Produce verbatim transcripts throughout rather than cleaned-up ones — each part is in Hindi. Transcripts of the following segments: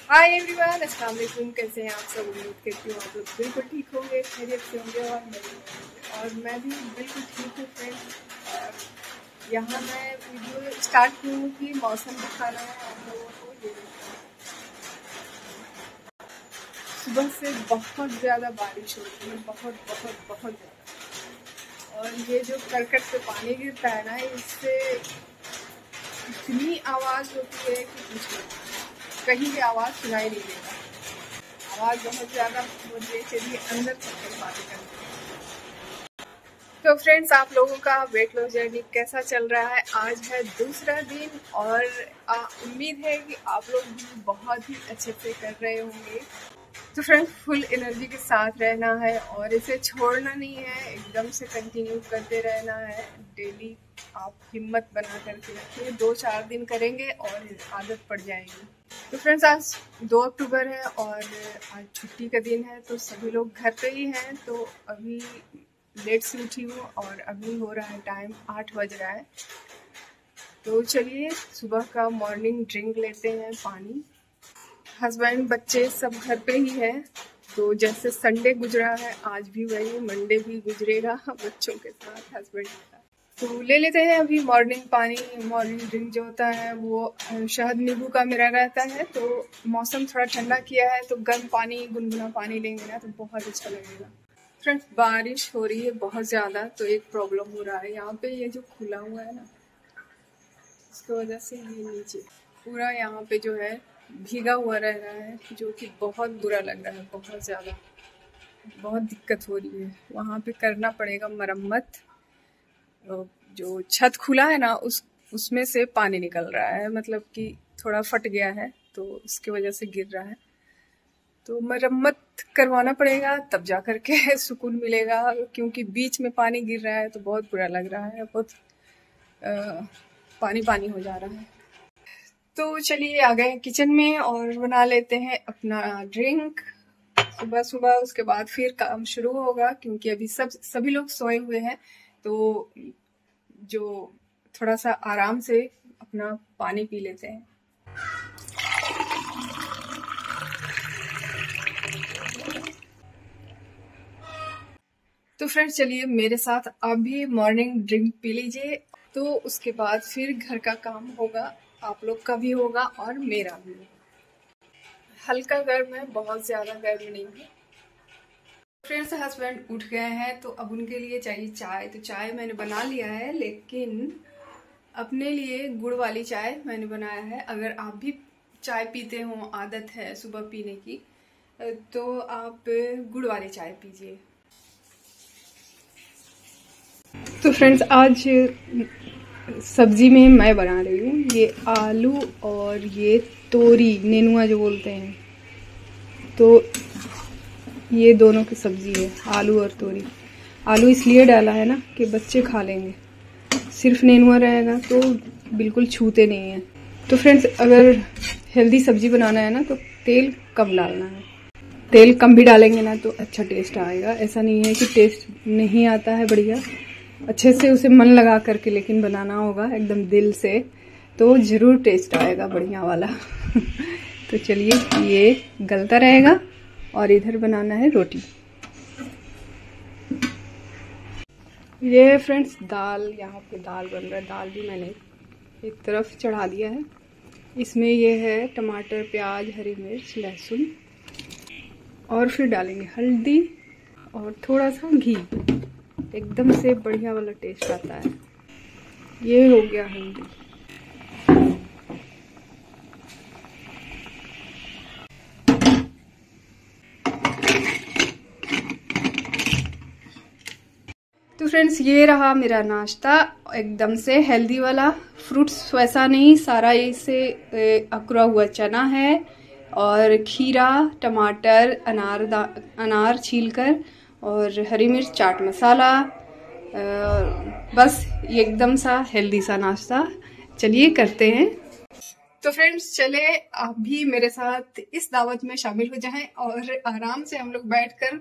हाय एवरीवन, अस्सलाम वालेकुम। कैसे हैं आप सब? उम्मीद करती हूँ आप लोग बिल्कुल ठीक होंगे, खैरियत से होंगे और मैं और मैं भी बिल्कुल ठीक हूँ फ्रेंड्स। यहाँ मैं वीडियो स्टार्ट की हूँ कि मौसम दिखाना है आप लोगों को। ये सुबह से बहुत ज़्यादा बारिश हो रही है, बहुत बहुत बहुत ज़्यादा। और ये जो करकट से पानी गिरता है ना, इससे इतनी आवाज़ होती है कि कुछ नहीं, कहीं भी आवाज़ सुनाई नहीं देता। आवाज़ बहुत ज़्यादा हो रही है। चलिए अंदर चलकर बातें करते हैं। तो फ्रेंड्स, आप लोगों का वेट लॉस जर्नी कैसा चल रहा है? आज है दूसरा दिन और उम्मीद है कि आप लोग भी बहुत ही अच्छे से कर रहे होंगे। तो फ्रेंड्स, फुल एनर्जी के साथ रहना है और इसे छोड़ना नहीं है, एकदम से कंटिन्यू करते रहना है। डेली आप हिम्मत बना करके रखिए, दो चार दिन करेंगे और आदत पड़ जाएगी। तो फ्रेंड्स, आज दो अक्टूबर है और आज छुट्टी का दिन है, तो सभी लोग घर पे ही हैं। तो अभी लेट से उठी हूँ और अभी हो रहा है टाइम आठ बज रहा है। तो चलिए सुबह का मॉर्निंग ड्रिंक लेते हैं, पानी। हस्बैंड बच्चे सब घर पे ही है। तो जैसे संडे गुजरा है, आज भी वही मंडे भी गुजरेगा बच्चों के साथ, हस्बैंड के साथ। तो ले लेते हैं अभी मॉर्निंग पानी। मॉर्निंग ड्रिंक जो होता है वो शहद नींबू का मेरा रहता है। तो मौसम थोड़ा ठंडा किया है तो गर्म पानी, गुनगुना पानी लेंगे ना तो बहुत अच्छा लगेगा। फ्रेंड्स, बारिश हो रही है बहुत ज़्यादा, तो एक प्रॉब्लम हो रहा है यहाँ पे। ये जो खुला हुआ है ना, इसकी वजह से ये नीचे पूरा यहाँ पे जो है भीगा हुआ रह रहा है, जो कि बहुत बुरा लग रहा है, बहुत ज़्यादा बहुत दिक्कत हो रही है। वहाँ पे करना पड़ेगा मरम्मत। जो छत खुला है ना, उस उसमें से पानी निकल रहा है, मतलब कि थोड़ा फट गया है तो उसकी वजह से गिर रहा है। तो मरम्मत करवाना पड़ेगा, तब जा करके सुकून मिलेगा, क्योंकि बीच में पानी गिर रहा है तो बहुत बुरा लग रहा है, बहुत आ, पानी पानी हो जा रहा है। तो चलिए आ गए किचन में और बना लेते हैं अपना ड्रिंक सुबह सुबह। उसके बाद फिर काम शुरू होगा, क्योंकि अभी सब सभी लोग सोए हुए हैं। तो जो थोड़ा सा आराम से अपना पानी पी लेते हैं। तो फ्रेंड्स, चलिए मेरे साथ आप भी मॉर्निंग ड्रिंक पी लीजिए। तो उसके बाद फिर घर का काम होगा, आप लोग का भी होगा और मेरा भी। हल्का गर्म है, बहुत ज़्यादा गर्म नहीं है। फ्रेंड्स, हस्बैंड उठ गए हैं तो अब उनके लिए चाहिए चाय। तो चाय मैंने बना लिया है, लेकिन अपने लिए गुड़ वाली चाय मैंने बनाया है। अगर आप भी चाय पीते हो, आदत है सुबह पीने की, तो आप गुड़ वाली चाय पीजिए। तो फ्रेंड्स, आज सब्जी में मैं बना रही हूँ ये आलू और ये तोरी, नेनुआ जो बोलते हैं, तो ये दोनों की सब्जी है, आलू और तोरी। आलू इसलिए डाला है ना कि बच्चे खा लेंगे, सिर्फ नेनुआ रहेगा तो बिल्कुल छूते नहीं हैं। तो फ्रेंड्स, अगर हेल्दी सब्जी बनाना है ना तो तेल कम डालना है। तेल कम भी डालेंगे ना तो अच्छा टेस्ट आएगा। ऐसा नहीं है कि टेस्ट नहीं आता है, बढ़िया अच्छे से उसे मन लगा करके लेकिन बनाना होगा एकदम दिल से, तो ज़रूर टेस्ट आएगा बढ़िया वाला। तो चलिए, ये गलता रहेगा और इधर बनाना है रोटी। ये फ्रेंड्स दाल, यहाँ पे दाल बन रहा है। दाल भी मैंने एक तरफ चढ़ा दिया है। इसमें ये है टमाटर, प्याज, हरी मिर्च, लहसुन, और फिर डालेंगे हल्दी और थोड़ा सा घी। एकदम से बढ़िया वाला टेस्ट आता है। ये हो गया हल्दी। तो फ्रेंड्स, ये रहा मेरा नाश्ता, एकदम से हेल्दी वाला। फ्रूट्स वैसा नहीं, सारा इसे अकुरा हुआ चना है और खीरा, टमाटर, अनार दा अनार छीलकर और हरी मिर्च, चाट मसाला, बस ये एकदम सा हेल्दी सा नाश्ता। चलिए करते हैं। तो फ्रेंड्स, चले आप भी मेरे साथ इस दावत में शामिल हो जाएं और आराम से हम लोग बैठकर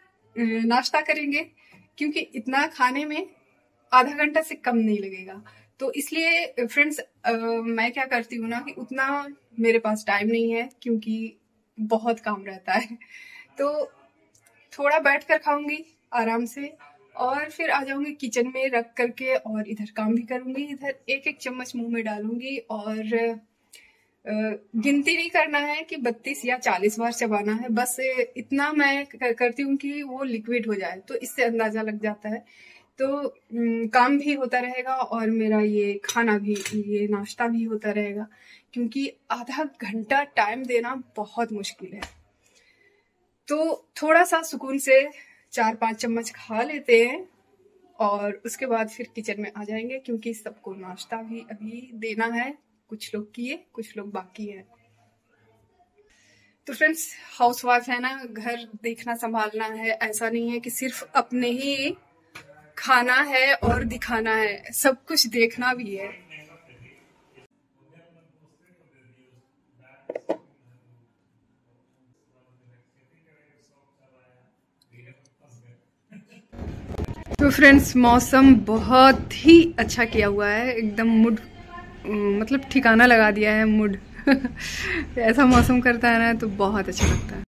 नाश्ता करेंगे, क्योंकि इतना खाने में आधा घंटा से कम नहीं लगेगा। तो इसलिए फ्रेंड्स मैं क्या करती हूँ ना कि उतना मेरे पास टाइम नहीं है, क्योंकि बहुत काम रहता है। तो थोड़ा बैठ कर खाऊंगी आराम से, और फिर आ जाऊंगी किचन में रख करके, और इधर काम भी करूंगी, इधर एक एक चम्मच मुंह में डालूंगी। और गिनती नहीं करना है कि बत्तीस या चालीस बार चबाना है, बस इतना मैं करती हूँ कि वो लिक्विड हो जाए, तो इससे अंदाजा लग जाता है। तो काम भी होता रहेगा और मेरा ये खाना भी, ये नाश्ता भी होता रहेगा, क्योंकि आधा घंटा टाइम देना बहुत मुश्किल है। तो थोड़ा सा सुकून से चार पांच चम्मच खा लेते हैं, और उसके बाद फिर किचन में आ जाएंगे, क्योंकि सबको नाश्ता भी अभी देना है। कुछ लोग किए, कुछ लोग बाकी है। तो फ्रेंड्स, हाउसवाइफ है ना, घर देखना संभालना है। ऐसा नहीं है कि सिर्फ अपने ही खाना है और दिखाना है, सब कुछ देखना भी है। तो फ्रेंड्स, मौसम बहुत ही अच्छा किया हुआ है, एकदम मूड मतलब ठिकाना लगा दिया है मूड। ऐसा मौसम करता है ना तो बहुत अच्छा लगता है।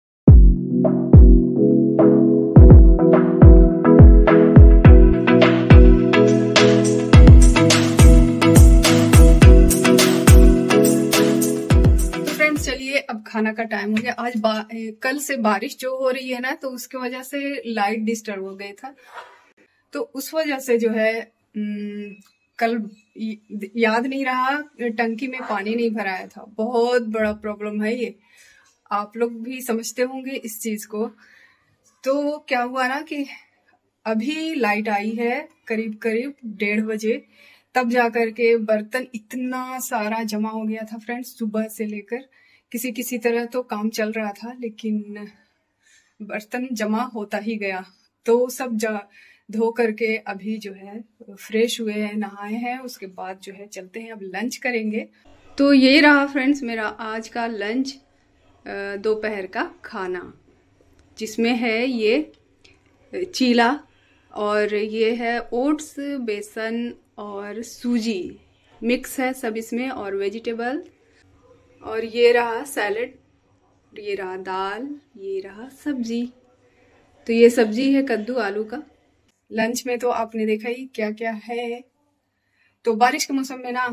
तो फ्रेंड्स चलिए, अब खाना का टाइम हो गया। आज कल से बारिश जो हो रही है ना, तो उसकी वजह से लाइट डिस्टर्ब हो गया था, तो उस वजह से जो है कल याद नहीं रहा, टंकी में पानी नहीं भराया था। बहुत बड़ा प्रॉब्लम है ये, आप लोग भी समझते होंगे इस चीज को। तो क्या हुआ ना कि अभी लाइट आई है करीब करीब डेढ़ बजे, तब जाकर के बर्तन इतना सारा जमा हो गया था फ्रेंड्स। सुबह से लेकर किसी किसी तरह तो काम चल रहा था, लेकिन बर्तन जमा होता ही गया। तो सब धो करके अभी जो है फ्रेश हुए हैं, नहाए हैं, उसके बाद जो है चलते हैं, अब लंच करेंगे। तो ये रहा फ्रेंड्स मेरा आज का लंच, दोपहर का खाना, जिसमें है ये चीला, और ये है ओट्स, बेसन और सूजी मिक्स है सब इसमें, और वेजिटेबल, और ये रहा सैलेड, ये रहा दाल, ये रहा सब्जी। तो ये सब्जी है कद्दू आलू का। लंच में तो आपने देखा ही क्या क्या है। तो बारिश के मौसम में ना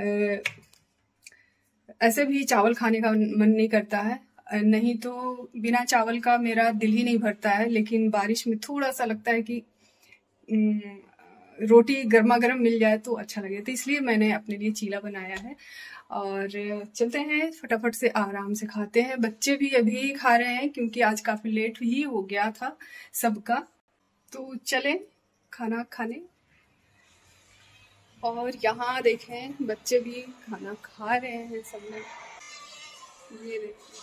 ऐसे भी चावल खाने का मन नहीं करता है, नहीं तो बिना चावल का मेरा दिल ही नहीं भरता है। लेकिन बारिश में थोड़ा सा लगता है कि रोटी गर्मा गर्म मिल जाए तो अच्छा लगे, तो इसलिए मैंने अपने लिए चीला बनाया है। और चलते हैं फटाफट से, आराम से खाते हैं। बच्चे भी अभी खा रहे हैं, क्योंकि आज काफी लेट ही हो गया था सबका। तो चलें खाना खाने। और यहाँ देखें बच्चे भी खाना खा रहे हैं सब लोग, ये देखिए।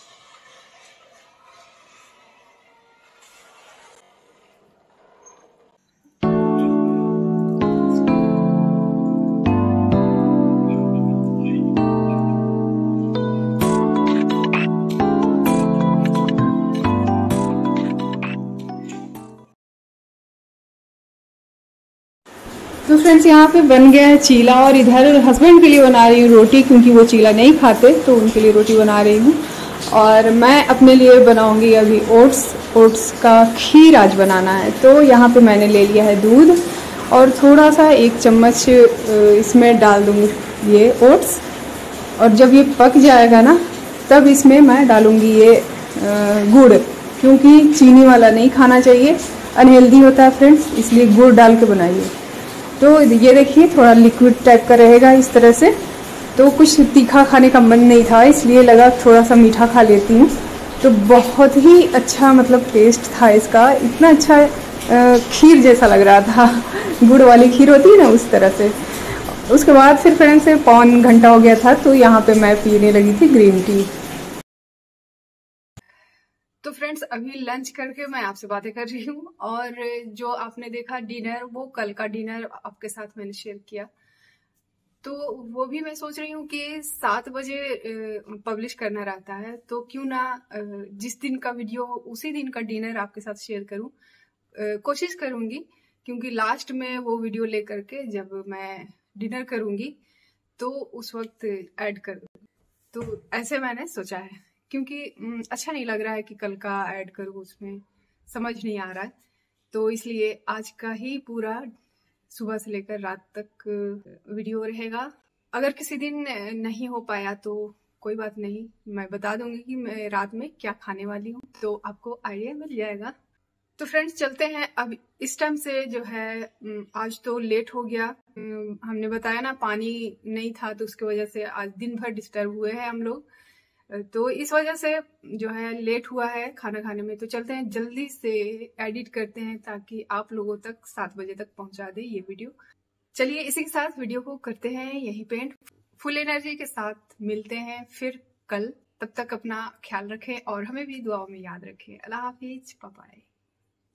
तो फ्रेंड्स यहाँ पे बन गया है चीला, और इधर हस्बैंड के लिए बना रही हूँ रोटी, क्योंकि वो चीला नहीं खाते, तो उनके लिए रोटी बना रही हूँ। और मैं अपने लिए बनाऊंगी अभी ओट्स, ओट्स का खीर आज बनाना है। तो यहाँ पे मैंने ले लिया है दूध, और थोड़ा सा एक चम्मच इसमें डाल दूँगी ये ओट्स, और जब ये पक जाएगा ना, तब इसमें मैं डालूँगी ये गुड़, क्योंकि चीनी वाला नहीं खाना चाहिए, अनहेल्दी होता है फ्रेंड्स, इसलिए गुड़ डाल के बनाइए। तो ये देखिए थोड़ा लिक्विड टाइप का रहेगा इस तरह से। तो कुछ तीखा खाने का मन नहीं था, इसलिए लगा थोड़ा सा मीठा खा लेती हूँ। तो बहुत ही अच्छा मतलब टेस्ट था इसका, इतना अच्छा खीर जैसा लग रहा था, गुड़ वाली खीर होती है ना उस तरह से। उसके बाद फिर फ्रेंड्स से पौन घंटा हो गया था, तो यहाँ पे मैं पीने लगी थी ग्रीन टी। तो फ्रेंड्स अभी लंच करके मैं आपसे बातें कर रही हूँ, और जो आपने देखा डिनर, वो कल का डिनर आपके साथ मैंने शेयर किया। तो वो भी मैं सोच रही हूँ कि सात बजे पब्लिश करना रहता है, तो क्यों ना जिस दिन का वीडियो हो उसी दिन का डिनर आपके साथ शेयर करूँ। कोशिश करूंगी, क्योंकि लास्ट में वो वीडियो लेकर के जब मैं डिनर करूंगी तो उस वक्त ऐड कर दूंगी। तो ऐसे मैंने सोचा है, क्योंकि अच्छा नहीं लग रहा है कि कल का ऐड करूँ, उसमें समझ नहीं आ रहा है। तो इसलिए आज का ही पूरा सुबह से लेकर रात तक वीडियो रहेगा। अगर किसी दिन नहीं हो पाया तो कोई बात नहीं, मैं बता दूंगी कि मैं रात में क्या खाने वाली हूँ, तो आपको आइडिया मिल जाएगा। तो फ्रेंड्स चलते हैं अब। इस टाइम से जो है आज तो लेट हो गया, हमने बताया ना पानी नहीं था, तो उसकी वजह से आज दिन भर डिस्टर्ब हुए हैं हम लोग, तो इस वजह से जो है लेट हुआ है खाना खाने में। तो चलते हैं जल्दी से एडिट करते हैं ताकि आप लोगों तक सात बजे तक पहुंचा दे ये वीडियो। चलिए इसी के साथ वीडियो को करते हैं यहीं पे एंड। फुल एनर्जी के साथ मिलते हैं फिर कल। तब तक अपना ख्याल रखें और हमें भी दुआओं में याद रखें। अल्लाह हाफिज, बाय बाय।